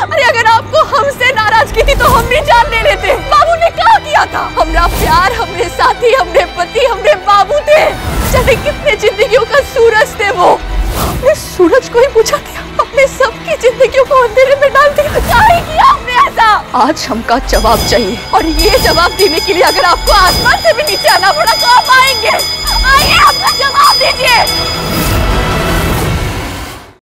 अरे अगर आपको हमसे नाराजगी थी तो हम भी जान ले लेते। बाबू ने क्या किया था? हमारा प्यार, हमरे साथी, हमरे पति, हमरे बाबू थे। जाने कितने जिंदगियों का सूरज थे वो। हमने सूरज को ही पूछा था, अपने सबकी जिंदगियों को अंधेरे में डाल दिया। क्या ही किया हमने ऐसा? आज हमका जवाब चाहिए, और ये जवाब देने के लिए अगर आपको आसमान से भी नीचे आना पड़ा तो आप आएंगे। आइए, अपना जवाब दीजिए।